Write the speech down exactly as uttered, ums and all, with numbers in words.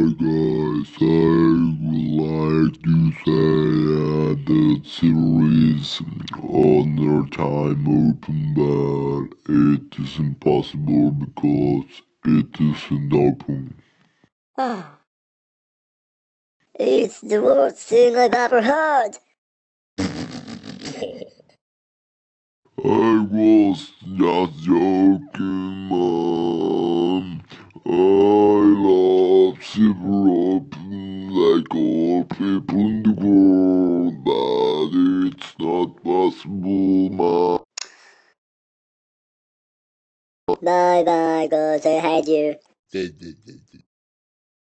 guys, I would like to say uh, that ciber is on their time open, but it is impossible because it isn't open. Ah. It's the worst thing I've ever heard. I was just joking, Mom. I love ciber open like all people in the world, but it's not possible, Mom. Bye bye, cause I hate you.